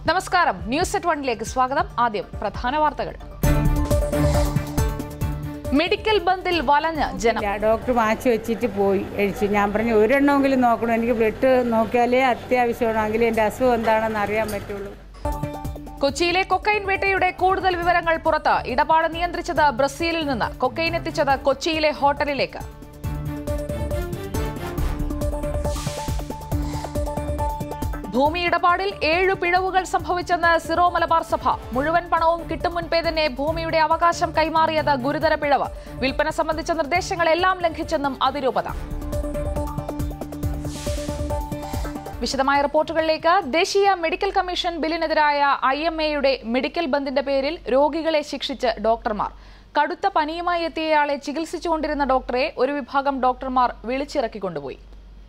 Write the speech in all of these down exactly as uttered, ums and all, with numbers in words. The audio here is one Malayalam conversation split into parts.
നമസ്കാരം, ന്യൂസ് അറ്റ് വണ്ണിലേക്ക് സ്വാഗതം. ആദ്യം പ്രധാന വാർത്തകൾ. മെഡിക്കൽ ബന്ദിൽ വലഞ്ഞ് ജനം. ഡോക്ടർ മാറ്റി വെച്ചിട്ട് പോയി കഴിച്ചു. ഞാൻ പറഞ്ഞു ഒരെണ്ണമെങ്കിലും നോക്കണം, എനിക്ക് ബ്ലഡ് നോക്കിയാലേ അത്യാവശ്യമാണെങ്കിൽ എൻ്റെ അസുഖം എന്താണെന്ന് അറിയാൻ പറ്റുള്ളൂ. കൊച്ചിയിലെ കൊക്കൈൻ വേട്ടയുടെ കൂടുതൽ വിവരങ്ങൾ പുറത്ത്. ഇടപാട് നിയന്ത്രിച്ചത് ബ്രസീലിൽ നിന്ന്. കൊക്കൈൻ എത്തിച്ചത് കൊച്ചിയിലെ ഹോട്ടലിലേക്ക്. ഭൂമി ഇടപാടിൽ ഏഴു പിഴവുകൾ സംഭവിച്ചെന്ന് സിറോ മലബാർ സഭ. മുഴുവൻ പണവും കിട്ടും മുൻപേ തന്നെ ഭൂമിയുടെ അവകാശം കൈമാറിയത് ഗുരുതര പിഴവ്. വിൽപ്പന സംബന്ധിച്ച നിർദ്ദേശങ്ങളെല്ലാം ലംഘിച്ചെന്നും അതിരൂപത. വിശദമായ റിപ്പോർട്ടുകളിലേക്ക്. ദേശീയ മെഡിക്കൽ കമ്മീഷൻ ബില്ലിനെതിരായ ഐ എം എയുടെ മെഡിക്കൽ ബന്ദിന്റെ പേരിൽ രോഗികളെ ശിക്ഷിച്ച് ഡോക്ടർമാർ. കടുത്ത പനിയുമായി എത്തിയയാളെ ചികിത്സിച്ചുകൊണ്ടിരുന്ന ഡോക്ടറെ ഒരു വിഭാഗം ഡോക്ടർമാർ വിളിച്ചിറക്കിക്കൊണ്ടുപോയി.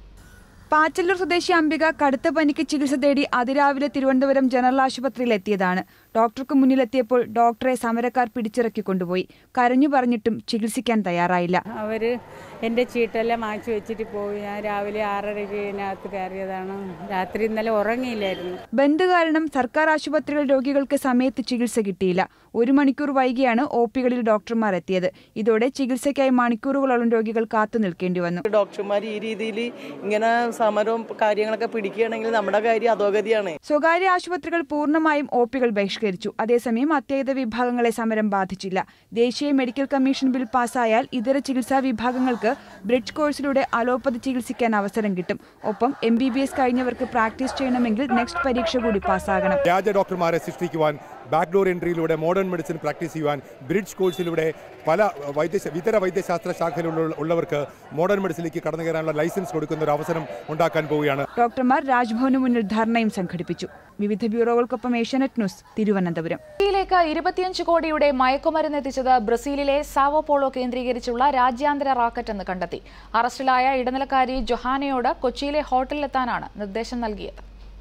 പാച്ചല്ലൂർ സ്വദേശി അംബിക കടുത്ത പനിക്ക് ചികിത്സ തേടി അതിരാവിലെ തിരുവനന്തപുരം ജനറൽ ആശുപത്രിയിൽ എത്തിയതാണ്. ഡോക്ടർക്ക് മുന്നിലെത്തിയപ്പോൾ ഡോക്ടറെ സമരക്കാർ പിടിച്ചിറക്കി കൊണ്ടുപോയി. കരഞ്ഞു പറഞ്ഞിട്ടും ചികിത്സിക്കാൻ തയ്യാറായില്ല. അവര് എൻ്റെ ചീട്ടെല്ലാം മാറ്റി വെച്ചിട്ട് പോയി. ഞാൻ രാവിലെ ആറരയ്ക്ക് ഇതിനകത്ത് കയറിയതാണ്. രാത്രി ഇന്നലെ ഉറങ്ങിയില്ലായിരുന്നു. ബന്ദ് കാരണം സർക്കാർ ആശുപത്രികൾ രോഗികൾക്ക് സമയത്ത് ചികിത്സ കിട്ടിയില്ല. ഒരു മണിക്കൂർ വൈകിയാണ് ഒ പികളിൽ ഡോക്ടർമാർ എത്തിയത്. ഇതോടെ ചികിത്സയ്ക്കായി മണിക്കൂറുകളോളം രോഗികൾ കാത്തു നിൽക്കേണ്ടി വന്നു. ഡോക്ടർമാർ ഈ രീതിയിൽ ഇങ്ങനെ സമരവും കാര്യങ്ങളൊക്കെ പിടിക്കുകയാണെങ്കിൽ നമ്മുടെ കാര്യം അധോഗതിയാണ്. സ്വകാര്യ ആശുപത്രികൾ പൂർണ്ണമായും ഒ പികൾ ബഹിഷ്കരിച്ചു. അതേസമയം അത്യാഹിത വിഭാഗങ്ങളെ സമരം ബാധിച്ചില്ല. ദേശീയ മെഡിക്കൽ കമ്മീഷൻ ബിൽ പാസ്സായാൽ ഇതര ചികിത്സാ വിഭാഗങ്ങൾക്ക് ബ്രിഡ്ജ് കോഴ്സിലൂടെ അലോപ്പതി ചികിത്സിക്കാൻ അവസരം കിട്ടും. ഒപ്പം എം ബി ബി എസ് കഴിഞ്ഞവർക്ക് പ്രാക്ടീസ് ചെയ്യണമെങ്കിൽ നെക്സ്റ്റ് പരീക്ഷ കൂടി പാസ്സാകണം. വ്യാജ ഡോക്ടർമാരെ സൃഷ്ടിക്കുവാൻ, ബാക്ക്ഡോർ എൻട്രിയിലൂടെ മോഡേൺ മെഡിസിൻ പ്രാക്ടീസ് ചെയ്യുവാൻ, ബ്രിഡ്ജ് കോഴ്സിലൂടെ പല വൈദ്യ ഇതര വൈദ്യശാസ്ത്ര ശാഖയിലുള്ളവർക്ക് മോഡേൺ മെഡിസിനിലേക്ക് കടന്നു കയറാനുള്ള ലൈസൻസ് കൊടുക്കുന്ന ഒരു അവസരം ഉണ്ടാക്കാൻ പോവുകയാണ്. ഡോക്ടർമാർ രാജ്ഭവന് മുന്നിൽ ധർണയും സംഘടിപ്പിച്ചു. വിവിധ ബ്യൂറോകൾക്കൊപ്പം ഏഷ്യാനെറ്റ് ന്യൂസ്, തിരുവനന്തപുരം. കൊച്ചിയിലേക്ക് ഇരുപത്തിയഞ്ച് കോടിയുടെ മയക്കുമരുന്ന് എത്തിച്ചത് ബ്രസീലിലെ സാവോ പോളോ കേന്ദ്രീകരിച്ചുള്ള രാജ്യാന്തര റാക്കറ്റ് എന്ന് കണ്ടെത്തി. അറസ്റ്റിലായ ഇടനിലക്കാരി ജൊഹാനയോട് കൊച്ചിയിലെ ഹോട്ടലിലെത്താനാണ് നിർദ്ദേശം നൽകിയത്.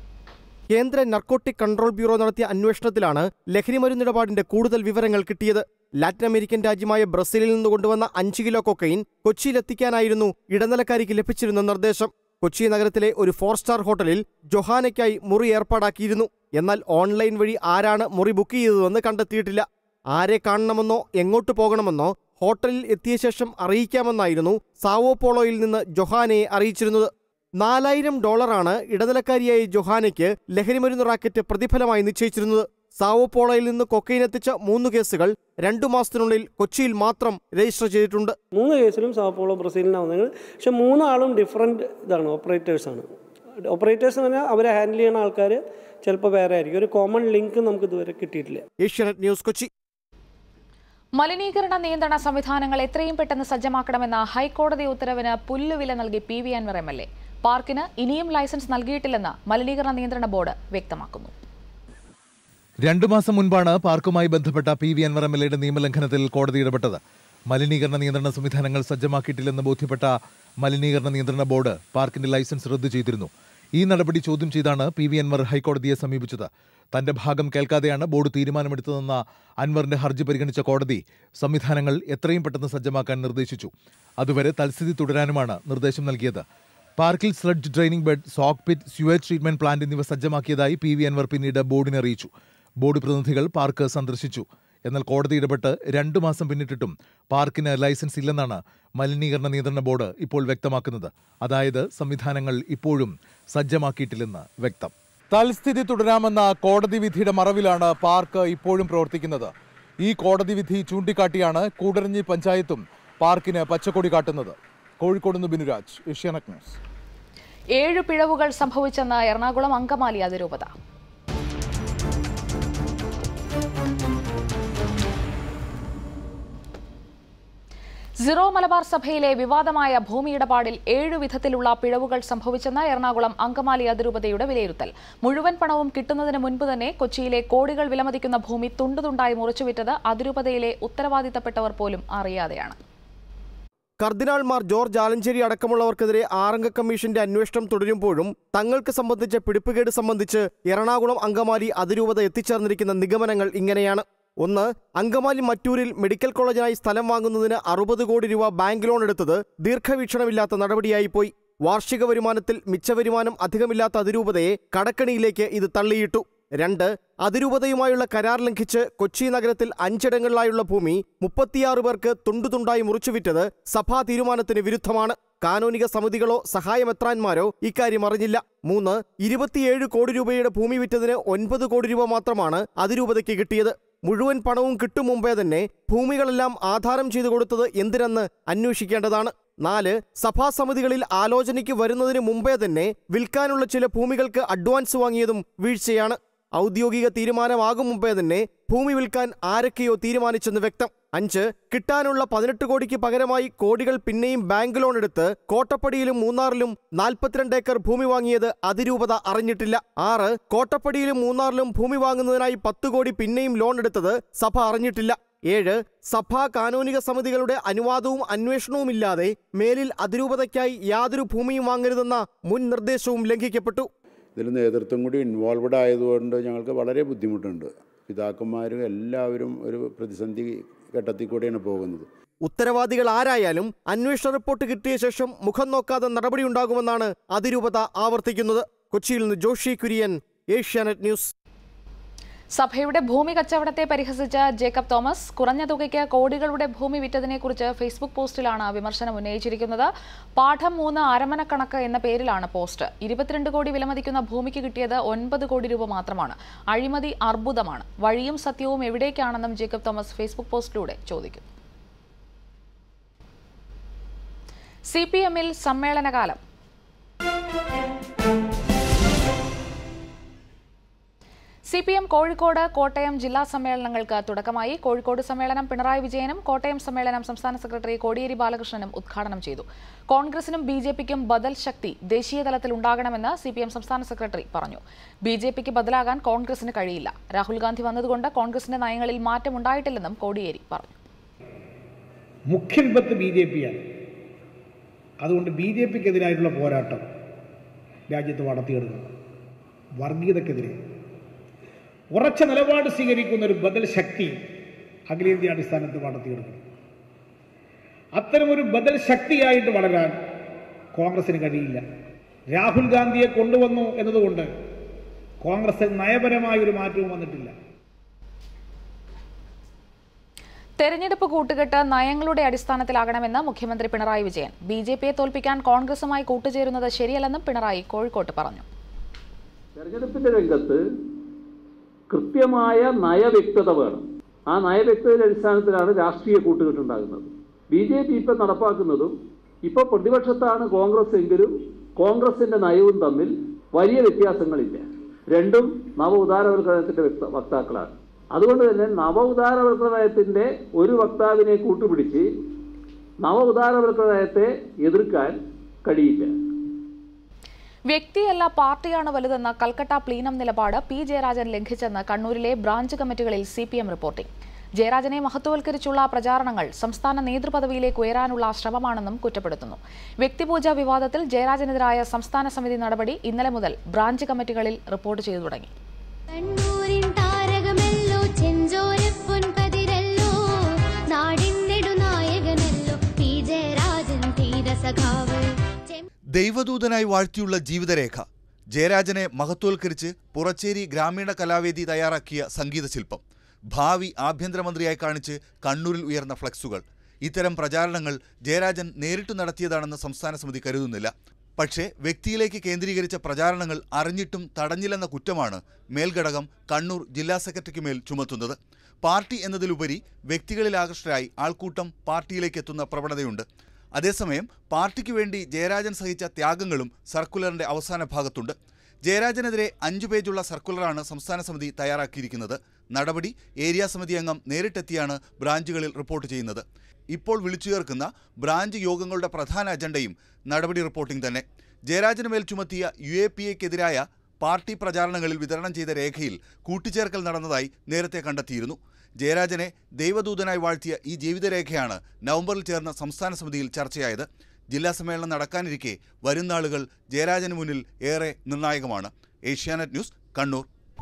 കേന്ദ്ര നർക്കോട്ടിക് കൺട്രോൾ ബ്യൂറോ നടത്തിയ അന്വേഷണത്തിലാണ് ലഹരിമരുന്നിടപാടിന്റെ കൂടുതൽ വിവരങ്ങൾ കിട്ടിയത്. ലാറ്റിൻ അമേരിക്കൻ രാജ്യമായ ബ്രസീലിൽ നിന്ന് കൊണ്ടുവന്ന അഞ്ച് കിലോ കൊക്കൈൻ കൊച്ചിയിലെത്തിക്കാനായിരുന്നു ഇടനിലക്കാരിക്ക് ലഭിച്ചിരുന്ന നിർദ്ദേശം. കൊച്ചി നഗരത്തിലെ ഒരു ഫോർ സ്റ്റാർ ഹോട്ടലിൽ ജൊഹാനയ്ക്കായി മുറി ഏർപ്പാടാക്കിയിരുന്നു. എന്നാൽ ഓൺലൈൻ വഴി ആരാണ് മുറി ബുക്ക് ചെയ്തതെന്ന് കണ്ടെത്തിയിട്ടില്ല. ആരെ കാണണമെന്നോ എങ്ങോട്ട് പോകണമെന്നോ ഹോട്ടലിൽ എത്തിയ ശേഷം അറിയിക്കാമെന്നായിരുന്നു സാവോ പോളോയിൽ നിന്ന് ജൊഹാനയെ അറിയിച്ചിരുന്നത്. നാലായിരം ഡോളറാണ് ഇടനിലക്കാരിയായ ജൊഹാനയ്ക്ക് ലഹരിമരുന്ന് റാക്കറ്റ് പ്രതിഫലമായി നിശ്ചയിച്ചിരുന്നത്. സാവോ പോളോയിൽ നിന്ന് കൊക്കൈൻ എത്തിച്ച മൂന്ന് കേസുകൾ രണ്ടു മാസത്തിനുള്ളിൽ കൊച്ചിയിൽ മാത്രം രജിസ്റ്റർ ചെയ്തിട്ടുണ്ട്. മൂന്ന് കേസിലും സാവോ പോളോ ബ്രസീലിനാവുന്നത്. പക്ഷെ മൂന്നാളും ഡിഫറെൻറ്റ് ഇതാണ്, ഓപ്പറേറ്റേഴ്സാണ്. ഓപ്പറേറ്റേഴ്സ് എന്ന് പറഞ്ഞാൽ അവരെ ഹാൻഡിൽ ചെയ്യുന്ന ആൾക്കാർ ചിലപ്പോൾ വേറെ ആയിരിക്കും. ഒരു കോമൺ ലിങ്ക് നമുക്ക് ഇതുവരെ കിട്ടിയിട്ടില്ല. ഏഷ്യാനെറ്റ് ന്യൂസ്, കൊച്ചി. മലിനീകരണ നിയന്ത്രണ സംവിധാനങ്ങൾ എത്രയും പെട്ടെന്ന് സജ്ജമാക്കണമെന്ന ഹൈക്കോടതി ഉത്തരവിന് പുല്ലുവില നൽകി P V Anvar M L A. പാർക്കിന് ഇനിയും ലൈസൻസ് നൽകിയിട്ടില്ലെന്ന് മലിനീകരണ നിയന്ത്രണ ബോർഡ് വ്യക്തമാക്കുന്നു. രണ്ടു മാസം മുൻപാണ് പാർക്കുമായി ബന്ധപ്പെട്ട P V Anvar M L എയുടെ നിയമലംഘനത്തിൽ കോടതി ഇടപെട്ടത്. മലിനീകരണ നിയന്ത്രണ സംവിധാനങ്ങൾ സജ്ജമാക്കിയിട്ടില്ലെന്ന് ബോധ്യപ്പെട്ട മലിനീകരണ നിയന്ത്രണ ബോർഡ് പാർക്കിന്റെ ലൈസൻസ് റദ്ദു ചെയ്തിരുന്നു. ഈ നടപടി ചോദ്യം ചെയ്താണ് പി വി അൻവർ ഹൈക്കോടതിയെ സമീപിച്ചത്. തന്റെ ഭാഗം കേൾക്കാതെയാണ് ബോർഡ് തീരുമാനമെടുത്തതെന്ന അൻവറിന്റെ ഹർജി പരിഗണിച്ച കോടതി സംവിധാനങ്ങൾ എത്രയും പെട്ടെന്ന് സജ്ജമാക്കാൻ നിർദ്ദേശിച്ചു. അതുവരെ തൽസ്ഥിതി തുടരാനുമാണ് നിർദ്ദേശം നൽകിയത്. പാർക്കിൽ sludge draining bed, soak pit, sewage treatment plant എന്നിവ സജ്ജമാക്കിയതായി പി വി അൻവർ പിന്നീട് ബോർഡിനെ അറിയിച്ചു. ബോർഡ് പ്രതിനിധികൾ പാർക്ക് സന്ദർശിച്ചു. എന്നാൽ കോടതി ഇടപെട്ട് രണ്ടു മാസം പിന്നിട്ടിട്ടും പാർക്കിന് ലൈസൻസ് ഇല്ലെന്നാണ് മലിനീകരണ നിയന്ത്രണ ബോർഡ് ഇപ്പോൾ വ്യക്തമാക്കുന്നത്. അതായത് സംവിധാനങ്ങൾ ഇപ്പോഴും സജ്ജമാക്കിയിട്ടില്ലെന്ന് വ്യക്തം. തൽസ്ഥിതി തുടരാമെന്ന കോടതി വിധിയുടെ മറവിലാണ് പാർക്ക് ഇപ്പോഴും പ്രവർത്തിക്കുന്നത്. ഈ കോടതി വിധി ചൂണ്ടിക്കാട്ടിയാണ് കൂടരഞ്ഞി പഞ്ചായത്തും പാർക്കിന് പച്ചക്കൊടി കാട്ടുന്നത്. കോഴിക്കോട് നിന്ന് ബിനുരാജ്, ഏഷ്യാനെറ്റ് ന്യൂസ്. ഏഴു പിഴവുകൾ സംഭവിച്ചെന്ന് എറണാകുളം അങ്കമാലി അതിരൂപത. സിറോ മലബാർ സഭയിലെ വിവാദമായ ഭൂമി ഇടപാടിൽ ഏഴു വിധത്തിലുള്ള പിഴവുകൾ സംഭവിച്ചെന്ന എറണാകുളം അങ്കമാലി അതിരൂപതയുടെ വിലയിരുത്തൽ. മുഴുവൻ പണവും കിട്ടുന്നതിന് മുൻപ് തന്നെ കൊച്ചിയിലെ കോടികൾ വിലമതിക്കുന്ന ഭൂമി തുണ്ടുതുണ്ടായി മുറിച്ചുവിറ്റത് അതിരൂപതയിലെ ഉത്തരവാദിത്തപ്പെട്ടവർ പോലും അറിയാതെയാണ്. കർദിനാൾമാർ ജോർജ് ആലഞ്ചേരി അടക്കമുള്ളവർക്കെതിരെ ആറംഗ കമ്മീഷന്റെ അന്വേഷണം തുടരുമ്പോഴും തങ്ങൾക്ക് സംബന്ധിച്ച പിടിപ്പുകേട് സംബന്ധിച്ച് എറണാകുളം അങ്കമാലി അതിരൂപത എത്തിച്ചേർന്നിരിക്കുന്ന നിഗമനങ്ങൾ ഇങ്ങനെയാണ്. ഒന്ന്, അങ്കമാലി മറ്റൂരിൽ മെഡിക്കൽ കോളേജിനായി സ്ഥലം വാങ്ങുന്നതിന് അറുപത് കോടി രൂപ ബാങ്ക് ലോൺ എടുത്തത് ദീർഘവീക്ഷണമില്ലാത്ത നടപടിയായിപ്പോയി. വാർഷിക വരുമാനത്തിൽ മിച്ചവരുമാനം അധികമില്ലാത്ത അതിരൂപതയെ കടക്കണിയിലേക്ക് ഇത് തള്ളിയിട്ടു. രണ്ട്, അതിരൂപതയുമായുള്ള കരാർ ലംഘിച്ച് കൊച്ചി നഗരത്തിൽ അഞ്ചിടങ്ങളിലായുള്ള ഭൂമി മുപ്പത്തിയാറ് പേർക്ക് തുണ്ടുതുണ്ടായി മുറിച്ചുവിറ്റത് സഭാ തീരുമാനത്തിന് വിരുദ്ധമാണ്. കാനോനിക സമിതികളോ സഹായമെത്രാന്മാരോ ഇക്കാര്യം അറിഞ്ഞില്ല. മൂന്ന്, ഇരുപത്തിയേഴ് കോടി രൂപയുടെ ഭൂമി വിറ്റതിന് ഒൻപത് കോടി രൂപ മാത്രമാണ് അതിരൂപതയ്ക്ക് കിട്ടിയത്. മുഴുവൻ പണവും കിട്ടും മുമ്പേ തന്നെ ഭൂമികളെല്ലാം ആധാരം ചെയ്തു കൊടുത്തത് എന്തിനെന്ന് അന്വേഷിക്കേണ്ടതാണ്. നാല്, സഭാസമിതികളിൽ ആലോചനയ്ക്ക് വരുന്നതിന് മുമ്പേ തന്നെ വിൽക്കാനുള്ള ചില ഭൂമികൾക്ക് അഡ്വാൻസ് വാങ്ങിയതും വീഴ്ചയാണ്. ഔദ്യോഗിക തീരുമാനമാകും മുമ്പേ തന്നെ ഭൂമി വിൽക്കാൻ ആരൊക്കെയോ തീരുമാനിച്ചെന്ന് വ്യക്തം. അഞ്ച്, കിട്ടാനുള്ള പതിനെട്ട് കോടിക്ക് പകരമായി കോടികൾ പിന്നെയും ബാങ്ക് ലോൺ എടുത്ത് കോട്ടപ്പടിയിലും മൂന്നാറിലും നാൽപ്പത്തിരണ്ട് ഏക്കർ ഭൂമി വാങ്ങിയത് അതിരൂപത അറിഞ്ഞിട്ടില്ല. ആറ്, കോട്ടപ്പടിയിലും മൂന്നാറിലും ഭൂമി വാങ്ങുന്നതിനായി പത്ത് കോടി പിന്നെയും ലോൺ എടുത്തത് സഭ അറിഞ്ഞിട്ടില്ല. ഏഴ്, സഭാ കാനോനിക സമിതികളുടെ അനുവാദവും അന്വേഷണവുമില്ലാതെ മേലിൽ അതിരൂപതയ്ക്കായി യാതൊരു ഭൂമിയും വാങ്ങരുതെന്ന മുൻ നിർദ്ദേശവും ലംഘിക്കപ്പെട്ടു. ഇതിൽ നേതൃത്വം കൂടി ഇൻവോൾവഡ് ആയതുകൊണ്ട് ഞങ്ങൾക്ക് വളരെ ബുദ്ധിമുട്ടുണ്ട്. പിതാക്കന്മാരും എല്ലാവരും ഒരു പ്രതിസന്ധി ഘട്ടത്തിൽ കൂടെയാണ് പോകുന്നത്. ഉത്തരവാദികൾ ആരായാലും അന്വേഷണ റിപ്പോർട്ട് കിട്ടിയ ശേഷം മുഖം നോക്കാതെ നടപടിയുണ്ടാകുമെന്നാണ് അതിരൂപത ആവർത്തിക്കുന്നത്. കൊച്ചിയിൽ നിന്ന് ജോഷി കുര്യൻ, ഏഷ്യാനെറ്റ് ന്യൂസ്. സഭയുടെ ഭൂമി കച്ചവടത്തെ പരിഹസിച്ച ജേക്കബ് തോമസ് കുറഞ്ഞ തുകയ്ക്ക് കോടികളുടെ ഭൂമി വിറ്റതിനെക്കുറിച്ച് ഫേസ്ബുക്ക് പോസ്റ്റിലാണ് വിമർശനം ഉന്നയിച്ചിരിക്കുന്നത്. പാഠം മൂന്ന് അരമനക്കണക്ക് എന്ന പേരിലാണ് പോസ്റ്റ്. ഇരുപത്തിരണ്ട് കോടി വിലമതിക്കുന്ന ഭൂമിക്ക് കിട്ടിയത് ഒൻപത് കോടി രൂപ മാത്രമാണ്. അഴിമതി അർബുദമാണ്. വഴിയും സത്യവും എവിടേക്കാണെന്നും ജേക്കബ് തോമസ് ഫേസ്ബുക്ക് പോസ്റ്റിലൂടെ ചോദിക്കുന്നു. സി പി എമ്മിൽ സമ്മേളനകാലം. C P M Kozhikode, Kottayam ജില്ലാ സമ്മേളനങ്ങൾക്ക് തുടക്കമായി. കോഴിക്കോട് സമ്മേളനം പിണറായി വിജയനും കോട്ടയം സമ്മേളനം സംസ്ഥാന സെക്രട്ടറി കോടിയേരി ബാലകൃഷ്ണനും ഉദ്ഘാടനം ചെയ്തു. കോൺഗ്രസിനും ബി ജെ പിക്കും ബദൽ ശക്തി ദേശീയ തലത്തിൽ ഉണ്ടാകണമെന്ന് സി പി എം സംസ്ഥാന സെക്രട്ടറി പറഞ്ഞു. ബി ജെ പിക്ക് ബദലാകാൻ കോൺഗ്രസിന് കഴിയില്ല. രാഹുൽ ഗാന്ധി വന്നതുകൊണ്ട് കോൺഗ്രസിന്റെ നയങ്ങളിൽ മാറ്റമുണ്ടായിട്ടില്ലെന്നും കോടിയേരി പറഞ്ഞു. മുഖ്യ വിപത്ത് ബി ജെ പിയാണ്. അതുകൊണ്ട് ബി ജെ പിക്കെതിരായിട്ടുള്ള പോരാട്ടം രാജ്യത്ത് വളർത്തിയെടുക്കണം. വർഗീയതക്കെതിരെ ഉറച്ച നിലപാട് സ്വീകരിക്കുന്ന ഒരു ബദൽ ശക്തി അഖിലേന്ത്യാ അടിസ്ഥാനത്തിൽ വളർത്തിയെടുക്കണം. അത്തരമൊരു ബദൽ ശക്തിയായിട്ട് വളരാൻ കോൺഗ്രസിന് കഴിയില്ല. രാഹുൽ ഗാന്ധിയെ കൊണ്ടുവന്നു എന്നതുകൊണ്ട് കോൺഗ്രസിൽ നയപരമായ ഒരു മാറ്റവും വന്നിട്ടില്ല. തെരഞ്ഞെടുപ്പ് കൂട്ടുകെട്ട് നയങ്ങളുടെ അടിസ്ഥാനത്തിലാകണമെന്ന് മുഖ്യമന്ത്രി പിണറായി വിജയൻ. ബി ജെ പിയെ തോൽപ്പിക്കാൻ കോൺഗ്രസുമായി കൂട്ടുചേരുന്നത് ശരിയല്ലെന്നും പിണറായി കോഴിക്കോട്ട് പറഞ്ഞു. തെരഞ്ഞെടുപ്പിന്റെ രംഗത്ത് കൃത്യമായ നയവ്യക്തത വേണം. ആ നയവ്യക്തതയുടെ അടിസ്ഥാനത്തിലാണ് രാഷ്ട്രീയ കൂട്ടുകെട്ടുണ്ടാകുന്നത്. ബി ജെ പി ഇപ്പം നടപ്പാക്കുന്നതും ഇപ്പോൾ പ്രതിപക്ഷത്താണ് കോൺഗ്രസ് എങ്കിലും കോൺഗ്രസിന്റെ നയവും തമ്മിൽ വലിയ വ്യത്യാസങ്ങളില്ല. രണ്ടും നവ ഉദാരവൽക്കരണത്തിന്റെ വക്താക്കളാണ്. അതുകൊണ്ട് തന്നെ നവ ഉദാരവൽക്കരണ നയത്തിന്റെ ഒരു വക്താവിനെ കൂട്ടുപിടിച്ച് നവ ഉദാരവൽക്കരണ നയത്തെ എതിർക്കാൻ കഴിയില്ല. വ്യക്തിയല്ല പാർട്ടിയാണ് വലുതെന്ന കൽക്കട്ട പ്ലീനം നിലപാട് പി ജയരാജൻ ലംഘിച്ചെന്ന് കണ്ണൂരിലെ ബ്രാഞ്ച് കമ്മിറ്റികളിൽ സി പി എം റിപ്പോർട്ടിംഗ്. ജയരാജനെ മഹത്വവൽക്കരിച്ചുള്ള പ്രചാരണങ്ങൾ സംസ്ഥാന നേതൃപദവിയിലേക്ക് ഉയരാനുള്ള ശ്രമമാണെന്നും കുറ്റപ്പെടുത്തുന്നു. വ്യക്തിപൂജ വിവാദത്തിൽ ജയരാജനെതിരായ സംസ്ഥാന സമിതി നടപടി ഇന്നലെ മുതൽ ബ്രാഞ്ച് കമ്മിറ്റികളിൽ റിപ്പോർട്ട് ചെയ്തു തുടങ്ങി. ദൈവദൂതനായി വാഴ്ത്തിയുള്ള ജീവിതരേഖ. ജയരാജനെ മഹത്വവൽക്കരിച്ച് പുറച്ചേരി ഗ്രാമീണ കലാവേദി തയ്യാറാക്കിയ സംഗീത ശില്പം. ഭാവി ആഭ്യന്തരമന്ത്രിയായി കാണിച്ച് കണ്ണൂരിൽ ഉയർന്ന ഫ്ലക്സുകൾ. ഇത്തരം പ്രചാരണങ്ങൾ ജയരാജൻ നേരിട്ട് നടത്തിയതാണെന്ന് സംസ്ഥാന സമിതി കരുതുന്നില്ല. പക്ഷേ വ്യക്തിയിലേക്ക് കേന്ദ്രീകരിച്ച പ്രചാരണങ്ങൾ അറിഞ്ഞിട്ടും തടഞ്ഞില്ലെന്ന കുറ്റമാണ് മേൽഘടകം കണ്ണൂർ ജില്ലാ സെക്രട്ടറിക്ക് മേൽ ചുമത്തുന്നത്. പാർട്ടി എന്നതിലുപരി വ്യക്തികളിൽ ആകൃഷ്ടരായി ആൾക്കൂട്ടം പാർട്ടിയിലേക്ക് എത്തുന്ന പ്രവണതയുണ്ട്. അതേസമയം പാർട്ടിക്ക് വേണ്ടി ജയരാജൻ സഹിച്ച ത്യാഗങ്ങളും സർക്കുലറിന്റെ അവസാന ഭാഗത്തുണ്ട്. ജയരാജനെതിരെ അഞ്ചു പേജുള്ള സർക്കുലറാണ് സംസ്ഥാന സമിതി തയ്യാറാക്കിയിരിക്കുന്നത്. നടപടി ഏരിയ സമിതി അംഗം നേരിട്ടെത്തിയാണ് ബ്രാഞ്ചുകളിൽ റിപ്പോർട്ട് ചെയ്യുന്നത്. ഇപ്പോൾ വിളിച്ചു ചേർക്കുന്ന ബ്രാഞ്ച് യോഗങ്ങളുടെ പ്രധാന അജണ്ടയും നടപടി റിപ്പോർട്ടിംഗ് തന്നെ. ജയരാജന് മേൽ ചുമത്തിയ യു എ പി എക്കെതിരായ പാർട്ടി പ്രചാരണങ്ങളിൽ വിതരണം ചെയ്ത രേഖയിൽ കൂട്ടിച്ചേർക്കൽ നടന്നതായി നേരത്തെ കണ്ടെത്തിയിരുന്നു. ജയരാജനെ ദൈവദൂതനായി വാഴ്ത്തിയ ഈ ജീവിതരേഖയാണ് നവംബറിൽ ചേർന്ന സംസ്ഥാന സമിതിയിൽ ചർച്ചയായത്. ജില്ലാ സമ്മേളനം നടക്കാനിരിക്കെ വരും നാളുകൾ ജയരാജന് മുന്നിൽ ഏറെ നിർണായകമാണ്. Asianet news, Kannur.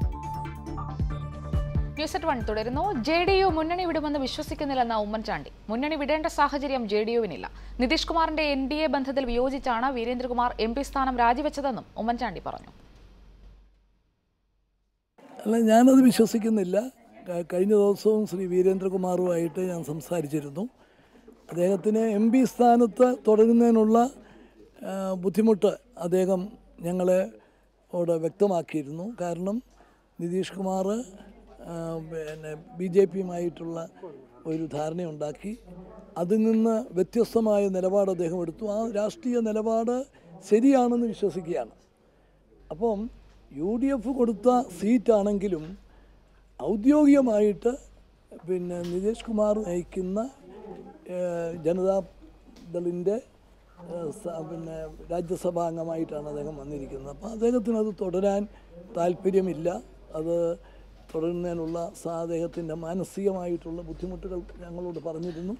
News at one തുടരുന്നു. ജെ ഡി യു മുന്നണി വിടുമെന്ന് വിശ്വസിക്കുന്നില്ലെന്ന് ഉമ്മൻചാണ്ടി. മുന്നണി വിടേണ്ട സാഹചര്യം ജെ ഡി യുവിനില്ല. നിതീഷ് കുമാറിന്റെ എൻ ഡി എ ബന്ധത്തിൽ വിയോജിച്ചാണ് വീരേന്ദ്രകുമാർ എം പി സ്ഥാനം രാജിവെച്ചതെന്നും ഉമ്മൻചാണ്ടി പറഞ്ഞു. അല്ല, ഞാനത് വിശ്വസിക്കുന്നില്ല. കഴിഞ്ഞ ദിവസവും ശ്രീ വീരേന്ദ്രകുമാറുമായിട്ട് ഞാൻ സംസാരിച്ചിരുന്നു. അദ്ദേഹത്തിന് എം പി സ്ഥാനത്ത് തുടരുന്നതിനുള്ള ബുദ്ധിമുട്ട് അദ്ദേഹം ഞങ്ങളെ ഓട് വ്യക്തമാക്കിയിരുന്നു. കാരണം നിതീഷ് കുമാർ പിന്നെ ബി ജെ പിയുമായിട്ടുള്ള ഒരു ധാരണയുണ്ടാക്കി. അതിൽ നിന്ന് വ്യത്യസ്തമായ നിലപാട് അദ്ദേഹം എടുത്തു. ആ രാഷ്ട്രീയ നിലപാട് ശരിയാണെന്ന് വിശ്വസിക്കുകയാണ്. അപ്പം യു ഡി എഫ് കൊടുത്ത സീറ്റാണെങ്കിലും ഔദ്യോഗികമായിട്ട് പിന്നെ നിതീഷ് കുമാർ നയിക്കുന്ന ജനതാദളിൻ്റെ പിന്നെ രാജ്യസഭാ അംഗമായിട്ടാണ് അദ്ദേഹം വന്നിരിക്കുന്നത്. അപ്പോൾ അദ്ദേഹത്തിന് അത് തുടരാൻ താല്പര്യമില്ല. അത് തുടരുന്നതിനുള്ള അദ്ദേഹത്തിൻ്റെ മാനസികമായിട്ടുള്ള ബുദ്ധിമുട്ടുകൾ ഞങ്ങളോട് പറഞ്ഞിരുന്നു.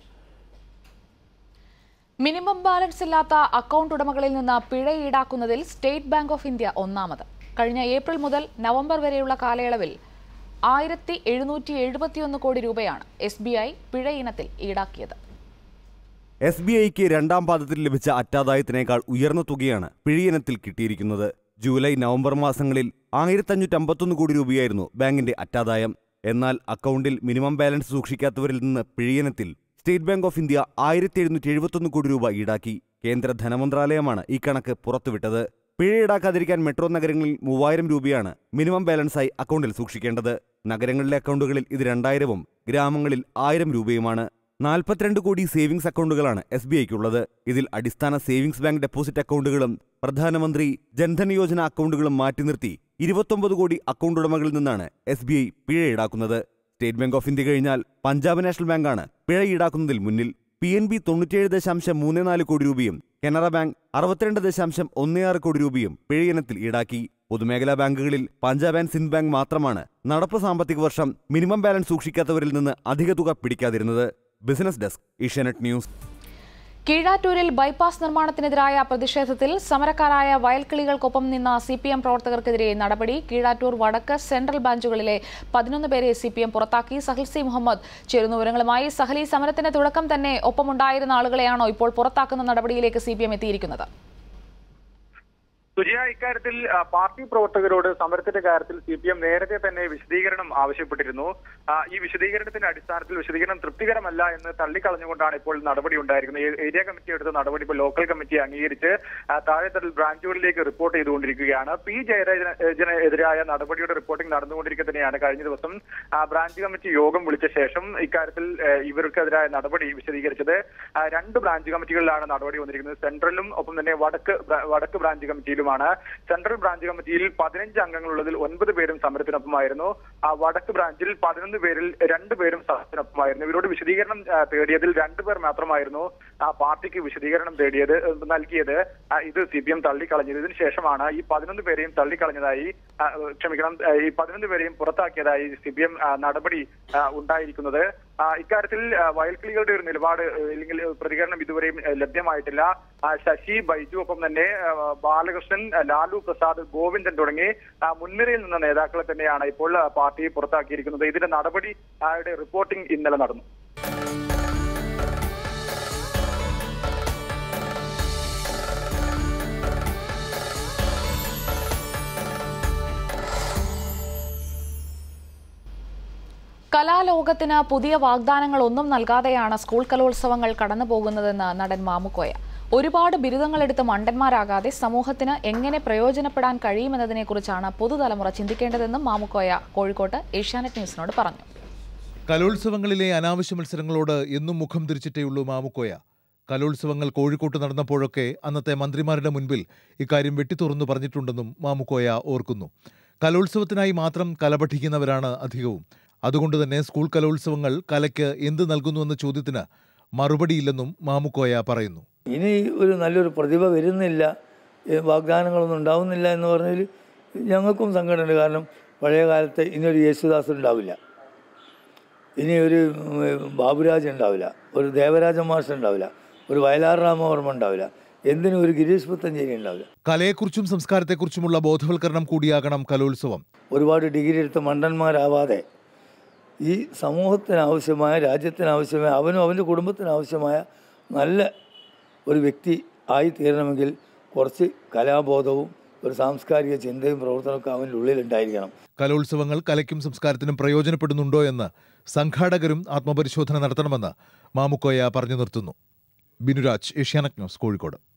മിനിമം ബാലൻസ് ഇല്ലാത്ത അക്കൗണ്ട് ഉടമകളിൽ നിന്ന് പിഴ ഈടാക്കുന്നതിൽ സ്റ്റേറ്റ് ബാങ്ക് ഓഫ് ഇന്ത്യ ഒന്നാമത്. കഴിഞ്ഞ ഏപ്രിൽ മുതൽ നവംബർ വരെയുള്ള കാലയളവിൽ ആയിരത്തി എഴുന്നൂറ്റി എഴുപത്തിയൊന്ന് കോടി രൂപയാണ് എസ് ബി ഐ പിഴ ഇനത്തിൽ ഈടാക്കിയത്. എസ് ബി ഐക്ക് രണ്ടാം പാദത്തിൽ ലഭിച്ച അറ്റാദായത്തിനേക്കാൾ ഉയർന്ന തുകയാണ് പിഴയിനത്തിൽ കിട്ടിയിരിക്കുന്നത്. ജൂലൈ നവംബർ മാസങ്ങളിൽ ആയിരത്തി അഞ്ഞൂറ്റി അമ്പത്തൊന്ന് കോടി രൂപയായിരുന്നു ബാങ്കിന്റെ അറ്റാദായം. എന്നാൽ അക്കൗണ്ടിൽ മിനിമം ബാലൻസ് സൂക്ഷിക്കാത്തവരിൽ നിന്ന് പിഴയിനത്തിൽ സ്റ്റേറ്റ് ബാങ്ക് ഓഫ് ഇന്ത്യ ആയിരത്തി എഴുന്നൂറ്റി എഴുപത്തൊന്ന് കോടി രൂപ ഈടാക്കി. കേന്ദ്ര ധനമന്ത്രാലയമാണ് ഈ കണക്ക് പുറത്തുവിട്ടത്. പിഴ ഈടാക്കാതിരിക്കാൻ മെട്രോ നഗരങ്ങളിൽ മൂവായിരം രൂപയാണ് മിനിമം ബാലൻസായി അക്കൗണ്ടിൽ സൂക്ഷിക്കേണ്ടത്. നഗരങ്ങളിലെ അക്കൗണ്ടുകളിൽ ഇത് രണ്ടായിരവും ഗ്രാമങ്ങളിൽ ആയിരം രൂപയുമാണ്. നാൽപ്പത്തിരണ്ട് കോടി സേവിങ്സ് അക്കൗണ്ടുകളാണ് എസ് ബി ഐക്കുള്ളത്. ഇതിൽ അടിസ്ഥാന സേവിങ്സ് ബാങ്ക് ഡെപ്പോസിറ്റ് അക്കൗണ്ടുകളും പ്രധാനമന്ത്രി ജൻധൻ യോജന അക്കൗണ്ടുകളും മാറ്റി നിർത്തി ഇരുപത്തൊമ്പത് കോടി അക്കൗണ്ട് ഉടമകളിൽ നിന്നാണ് എസ് ബി ഐ പിഴ ഈടാക്കുന്നത്. സ്റ്റേറ്റ് ബാങ്ക് ഓഫ് ഇന്ത്യ കഴിഞ്ഞാൽ പഞ്ചാബ് നാഷണൽ ബാങ്കാണ് പിഴ ഈടാക്കുന്നതിൽ മുന്നിൽ. പി എൻ ബി തൊണ്ണൂറ്റിയേഴ് ദശാംശം മൂന്ന് നാല് കോടി രൂപയും കനറ ബാങ്ക് അറുപത്തിരണ്ട് ദശാംശം ഒന്ന് ആറ് കോടി രൂപയും പിഴയിനത്തിൽ ഈടാക്കി. പൊതുമേഖലാ ബാങ്കുകളിൽ പഞ്ചാബ് ആൻഡ് സിന്ധ് ബാങ്ക് മാത്രമാണ് നടപ്പ് സാമ്പത്തിക വർഷം മിനിമം ബാലൻസ് സൂക്ഷിക്കാത്തവരിൽ നിന്ന് അധിക തുക പിടിക്കാതിരുന്നത്. Business desk, Asianet news. കീഴാറ്റൂരിൽ ബൈപ്പാസ് നിർമ്മാണത്തിനെതിരായ പ്രതിഷേധത്തിൽ സമരക്കാരായ വയൽക്കിളികൾക്കൊപ്പം നിന്ന സി പി എം പ്രവർത്തകർക്കെതിരെ നടപടി. കീഴാറ്റൂർ വടക്ക് സെൻട്രൽ ബ്രാഞ്ചുകളിലെ പതിനൊന്ന് പേരെ സി പി എം പുറത്താക്കി. സഹൽ സി മുഹമ്മദ് ചേരുന്ന വിവരങ്ങളുമായി. സഹലി, സമരത്തിന്റെ തുടക്കം തന്നെ ഒപ്പമുണ്ടായിരുന്ന ആളുകളെയാണോ ഇപ്പോൾ പുറത്താക്കുന്ന നടപടിയിലേക്ക് സി പി എം എത്തിയിരിക്കുന്നത്? സുജിയ, ഇക്കാര്യത്തിൽ പാർട്ടി പ്രവർത്തകരോട് സമരത്തിന്റെ കാര്യത്തിൽ സി പി എം നേരത്തെ തന്നെ വിശദീകരണം ആവശ്യപ്പെട്ടിരുന്നു. ഈ വിശദീകരണത്തിന്റെ അടിസ്ഥാനത്തിൽ വിശദീകരണം തൃപ്തികരമല്ല എന്ന് തള്ളിക്കളഞ്ഞുകൊണ്ടാണ് ഇപ്പോൾ നടപടി ഉണ്ടായിരിക്കുന്നത്. ഏരിയ കമ്മിറ്റി എടുത്ത നടപടി ഇപ്പോൾ ലോക്കൽ കമ്മിറ്റി അംഗീകരിച്ച് താഴെത്തട്ടിൽ ബ്രാഞ്ചുകളിലേക്ക് റിപ്പോർട്ട് ചെയ്തുകൊണ്ടിരിക്കുകയാണ്. പി ജയരാജനെതിരായ നടപടിയുടെ റിപ്പോർട്ടിംഗ് നടന്നുകൊണ്ടിരിക്കുക തന്നെയാണ്. കഴിഞ്ഞ ദിവസം ബ്രാഞ്ച് കമ്മിറ്റി യോഗം വിളിച്ച ശേഷം ഇക്കാര്യത്തിൽ ഇവർക്കെതിരായ നടപടി വിശദീകരിച്ചത്. രണ്ട് ബ്രാഞ്ച് കമ്മിറ്റികളിലാണ് നടപടി വന്നിരിക്കുന്നത്. സെൻട്രലും ഒപ്പം തന്നെ വടക്ക് വടക്ക് ബ്രാഞ്ച് കമ്മിറ്റിയിലും. സെൻട്രൽ ബ്രാഞ്ച് കമ്മിറ്റിയിൽ പതിനഞ്ച് അംഗങ്ങളുള്ളതിൽ ഒൻപത് പേരും സമരത്തിനൊപ്പമായിരുന്നു. ആ വടക്ക് ബ്രാഞ്ചിൽ പതിനൊന്ന് പേരിൽ രണ്ടുപേരും സമരത്തിനൊപ്പമായിരുന്നു. ഇവരോട് വിശദീകരണം തേടിയതിൽ രണ്ടുപേർ മാത്രമായിരുന്നു ആ പാർട്ടിക്ക് വിശദീകരണം തേടിയത് നൽകിയത്. ഇത് സി പി എം തള്ളിക്കളഞ്ഞത്. ഇതിനു ശേഷമാണ് ഈ പതിനൊന്ന് പേരെയും തള്ളിക്കളഞ്ഞതായി ക്ഷമിക്കണം ഈ പതിനൊന്ന് പേരെയും പുറത്താക്കിയതായി സി പി എം നടപടി ഉണ്ടായിരിക്കുന്നത്. ഇക്കാര്യത്തിൽ വയൽക്കിളികളുടെ ഒരു നിലപാട് അല്ലെങ്കിൽ പ്രതികരണം ഇതുവരെയും ലഭ്യമായിട്ടില്ല. ശശി, ബൈജു, ഒപ്പം തന്നെ ബാലകൃഷ്ണൻ, ലാലു പ്രസാദ്, ഗോവിന്ദൻ തുടങ്ങി മുൻനിരയിൽ നിന്ന നേതാക്കളെ തന്നെയാണ് ഇപ്പോൾ പാർട്ടി പുറത്താക്കിയിരിക്കുന്നത്. ഇതിന്റെ നടപടി റിപ്പോർട്ടിംഗ് ഇന്നലെ നടന്നു. കലാലോകത്തിന് പുതിയ വാഗ്ദാനങ്ങൾ ഒന്നും നൽകാതെയാണ് സ്കൂൾ കലോത്സവങ്ങൾ കടന്നു പോകുന്നതെന്ന് നടൻ മാമുക്കോയ. ഒരുപാട് ബിരുദങ്ങളെടുത്ത് മണ്ടന്മാരാകാതെ സമൂഹത്തിന് എങ്ങനെ പ്രയോജനപ്പെടാൻ കഴിയുമെന്നതിനെക്കുറിച്ചാണ് പുതുതലമുറ ചിന്തിക്കേണ്ടതെന്നും മാമുക്കോയ കോഴിക്കോട്ട് ഏഷ്യാനെറ്റ് ന്യൂസിനോട് പറഞ്ഞു. കലോത്സവങ്ങളിലെ അനാവശ്യ മത്സരങ്ങളോട് എന്നും മുഖം തിരിച്ചിട്ടേയുള്ളൂ മാമുക്കോയ. കലോത്സവങ്ങൾ കോഴിക്കോട്ട് നടന്നപ്പോഴൊക്കെ അന്നത്തെ മന്ത്രിമാരുടെ മുൻപിൽ ഇക്കാര്യം വെട്ടിത്തുറന്നു പറഞ്ഞിട്ടുണ്ടെന്നും മാമുക്കോയ ഓർക്കുന്നു. കലോത്സവത്തിനായി മാത്രം കല പഠിക്കുന്നവരാണ് അധികവും. അതുകൊണ്ട് തന്നെ സ്കൂൾ കലോത്സവങ്ങൾ കലയ്ക്ക് എന്ത് നൽകുന്നുവെന്ന ചോദ്യത്തിന് മറുപടിയില്ലെന്നും മാമുക്കോയ പറയുന്നു. ഇനി ഒരു നല്ലൊരു പ്രതിഭ വരുന്നില്ല, വാഗ്ദാനങ്ങളൊന്നും ഉണ്ടാവുന്നില്ല എന്ന് പറഞ്ഞാൽ ഞങ്ങൾക്കും സങ്കടമുണ്ട്. കാരണം പഴയ കാലത്ത് ഇനിയൊരു യേശുദാസ് ഉണ്ടാവില്ല, ഇനി ഒരു ബാബുരാജ് ഉണ്ടാവില്ല, ഒരു ദേവരാജ മാഷ് ഉണ്ടാവില്ല, ഒരു വയലാർ രാമവർമ്മ ഉണ്ടാവില്ല, എന്തിനും ഒരു ഗിരീഷ് പുത്തഞ്ചേരി ഉണ്ടാവില്ല. കലയെക്കുറിച്ചും സംസ്കാരത്തെക്കുറിച്ചുമുള്ള ബോധവൽക്കരണം കൂടിയാകണം കലോത്സവം. ഒരുപാട് ഡിഗ്രി എടുത്ത മണ്ടന്മാരാവാതെ ഈ സമൂഹത്തിനാവശ്യമായ, രാജ്യത്തിനാവശ്യമായ, അവനും അവൻ്റെ കുടുംബത്തിനാവശ്യമായ നല്ല ഒരു വ്യക്തി ആയി തീരണമെങ്കിൽ കുറച്ച് കലാബോധവും ഒരു സാംസ്കാരിക ചിന്തയും പ്രവർത്തനമൊക്കെ അവൻ്റെ ഉള്ളിലുണ്ടായിരിക്കണം. കലോത്സവങ്ങൾ കലയ്ക്കും സംസ്കാരത്തിനും പ്രയോജനപ്പെടുന്നുണ്ടോ എന്ന് സംഘാടകരും ആത്മപരിശോധന നടത്തണമെന്ന് മാമുക്കോയ പറഞ്ഞു നിർത്തുന്നു. ബിനുരാജ്, ഏഷ്യാനെറ്റ് ന്യൂസ്, കോഴിക്കോട്.